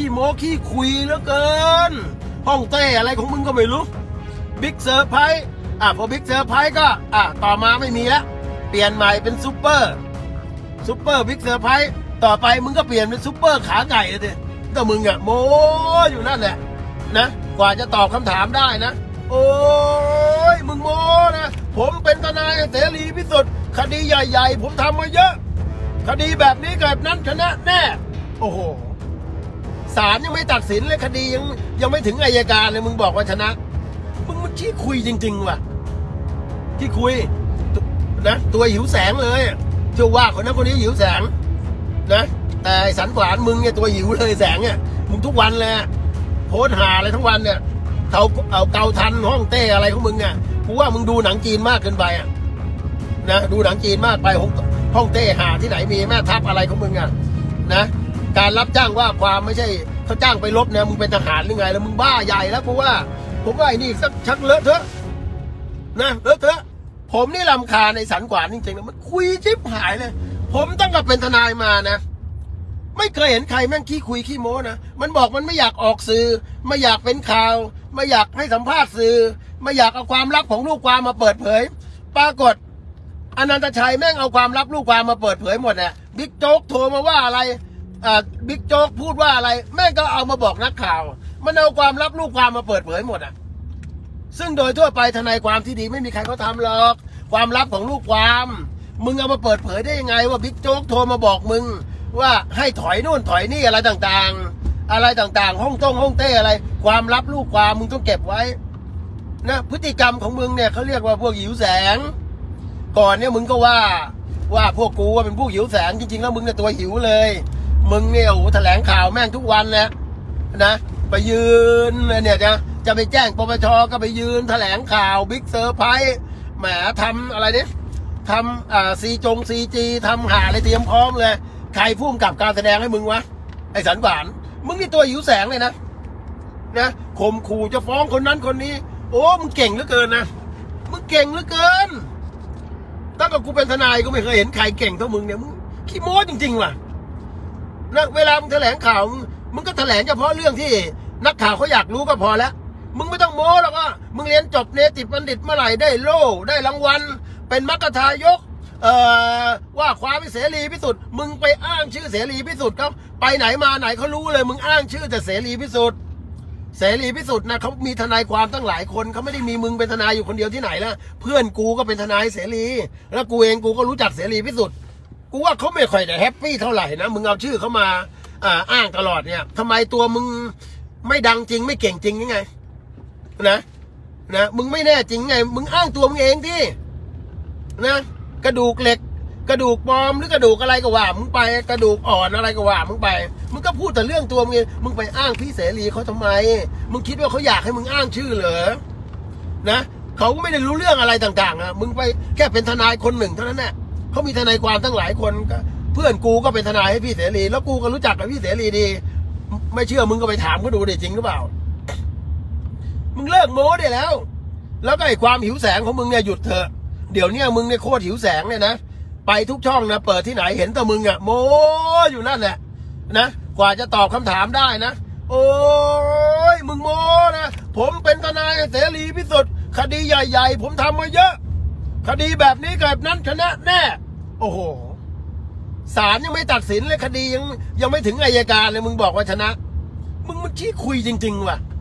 ขี้โม้ขี้คุยเหลือเกินห้องเต้อะไรของมึงก็ไม่รู้บิ๊กเซอร์ไพรส์พอบิ๊กเซอร์ไพรส์ก็ต่อมาไม่มีแล้วเปลี่ยนใหม่เป็นซุปเปอร์บิ๊กเซอร์ไพรส์ต่อไปมึงก็เปลี่ยนเป็นซุปเปอร์ขาไก่เลยดิแต่มึงโม้อยู่นั่นแหละนะกว่าจะตอบคำถามได้นะโอ้ยมึงโม้นะผมเป็นทนายเสรีพิสุทธิ์คดีใหญ่ๆผมทำมาเยอะคดีแบบนี้แบบนั้นชนะแน่โอ้โหศาลยังไม่ตัดสินเลยคดียังไม่ถึงอัยการเลยมึงบอกว่าชนะมึงขี้คุยจริงๆว่ะขี้คุยนะตัวหิวแสงเลยเชื่อว่าคนนั้นคนนี้หิวแสงนะแต่สันขวานมึงเนี่ยตัวหิวเลยแสงเนี่ยมึงทุกวันเลยโพสหาอะไรทั้งวันเนี่ยเขาเอาเกาทันห้องเต้อะไรของมึงเนี่ยกูว่ามึงดูหนังจีนมากเกินไปนะดูหนังจีนมากไปห้องเต้หาที่ไหนมีแม่ทัพอะไรของมึงนะการรับจ้างว่าความไม่ใช่เขาจ้างไปรบเนี่ยมึงเป็นทหารหรือไงแล้วมึงบ้าใหญ่แล้วผมว่าไอ้นี่สักชักเลอะเทอะนะเลอะเทอะผมนี่รำคาญในสันขวานจริงๆนะมันคุยชิบหายเลยผมตั้งแต่เป็นทนายมานะไม่เคยเห็นใครแม่งขี้คุยขี้โม้นะมันบอกมันไม่อยากออกสื่อไม่อยากเป็นข่าวไม่อยากให้สัมภาษณ์สื่อไม่อยากเอาความลับของลูกความมาเปิดเผยปรากฏอนันตชัยแม่งเอาความลับลูกความมาเปิดเผยหมดเนี่ยบิ๊กโจ๊กโทรมาว่าอะไรบิ๊กโจ๊กพูดว่าอะไรแม่งก็เอามาบอกนักข่าวมันเอาความลับลูกความมาเปิดเผยหมดซึ่งโดยทั่วไปทนายความที่ดีไม่มีใครเขาทำหรอกความลับของลูกความมึงเอามาเปิดเผยได้ยังไงว่าบิ๊กโจ๊กโทรมาบอกมึงว่าให้ถอยนู่นถอยนี่อะไรต่างๆห้องเต้อะไรความลับลูกความมึงต้องเก็บไว้นะพฤติกรรมของมึงเนี่ยเขาเรียกว่าพวกหิวแสงก่อนเนี่ยมึงก็ว่าพวกกูว่าเป็นพวกหิวแสงจริงๆแล้วมึงเนี่ยตัวหิวเลยมึงเนี่ยโอ้โหแถลงข่าวแม่งทุกวันนะไปยืนเนี่ยจะไปแจ้งปปชก็ไปยืนแถลงข่าวบิ๊กเซอร์ไพรส์แหมทำอะไรเนี่ยทำซีจีทำหาอะไรเตรียมพร้อมเลยใครพุ่มกับการแสดงให้มึงวะไอ้สันขวานมึงนี่ตัวหิวแสงเลยนะข่มขู่จะฟ้องคนนั้นคนนี้โอ้มึงเก่งเหลือเกินนะมึงเก่งเหลือเกินตั้งแต่กูเป็นทนายก็ไม่เคยเห็นใครเก่งเท่ามึงเนี่ยมึงขี้โม้จริงๆว่ะนะเวลามึงแถลงข่าวมึงก็แถลงเฉพาะเรื่องที่นักข่าวเขาอยากรู้ก็พอแล้วมึงไม่ต้องโม้หรอกว่ามึงเรียนจบเนติบัณฑิตเมื่อไหร่ได้โล่ได้รางวัลเป็นมรรคทายกว่าความเป็นเสรีพิสุทธิ์มึงไปอ้างชื่อเสรีพิสุทธิ์เขาไปไหนมาไหนเขารู้เลยมึงอ้างชื่อแต่เสรีพิสุทธิ์นะเขามีทนายความตั้งหลายคนเขาไม่ได้มีมึงเป็นทนายอยู่คนเดียวที่ไหนแล้วเพื่อนกูก็เป็นทนายเสรีแล้วกูเองกูก็รู้จักเสรีพิสุทธิ์กูว่าเขาไม่ค่อยได้แฮปปี้เท่าไหร่นะมึงเอาชื่อเขามาอ้างตลอดเนี่ยทำไมตัวมึงไม่ดังจริงไม่เก่งจริงยังไงนะมึงไม่แน่จริงไงมึงอ้างตัวมึงเองที่นะกระดูกเหล็กกระดูกปลอมหรือกระดูกอะไรก็ว่ามึงไปกระดูกอ่อนอะไรก็ว่ามึงไปมึงก็พูดแต่เรื่องตัวมึงเองมึงไปอ้างพี่เสรีเขาทำไมมึงคิดว่าเขาอยากให้มึงอ้างชื่อเหรอนะเขาไม่ได้รู้เรื่องอะไรต่างๆมึงไปแค่เป็นทนายคนหนึ่งเท่านั้นแหละเขามีทนายความตั้งหลายคนเพื่อนกูก็เป็นทนายให้พี่เสรีแล้วกูก็รู้จักกับพี่เสรีดีไม่เชื่อมึงก็ไปถามเขาดูดิจริงหรือเปล่ามึงเลิกโม้ได้แล้วก็ไอ้ความหิวแสงของมึงเนี่ยหยุดเถอะเดี๋ยวนี้มึงเนี่ยโคตรหิวแสงเลยนะไปทุกช่องนะเปิดที่ไหนเห็นแต่มึงโม้อยู่นั่นแหละนะกว่าจะตอบคำถามได้นะโอ้ยมึงโม้นะผมเป็นทนายเสรีพิสุทธิ์คดีใหญ่ๆผมทำมาเยอะคดีแบบนี้แบบนั้นชนะแน่โอ้โหศาลยังไม่ตัดสินเลยคดียังไม่ถึงอัยการเลยมึงบอกว่าชนะมึงขี้คุยจริงๆว่ะ